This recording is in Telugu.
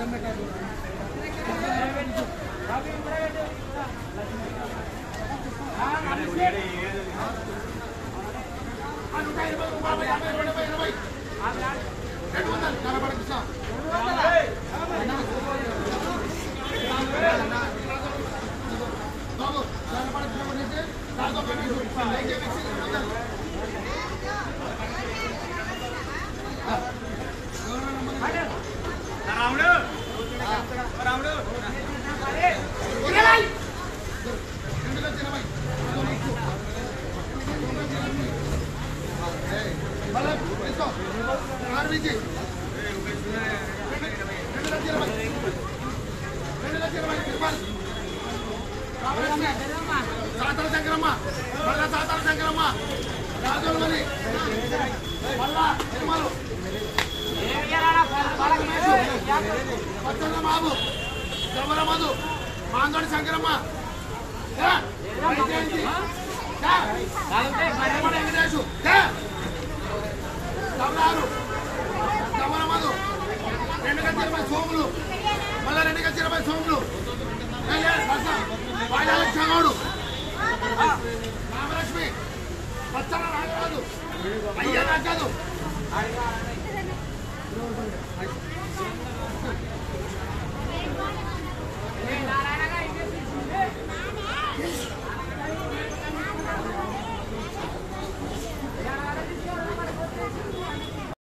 సాతాల శంకరమ్మ మళ్ళా సాతాల శంకరమ్మ రాజోల్మని మళ్ళా తిరుమలు పచ్చన్న బాబు శబర మధు మాందోడి శంకరమ్మ వెంకటేశు తమలారు శబర మధు 2 గంటల 20 సోములు మళ్ళా 2 గంటల 20 సోములు వాజాలక్ష్మణుడు రామలక్ష్మి పచ్చన నాగరాజు అయ్య నాగదు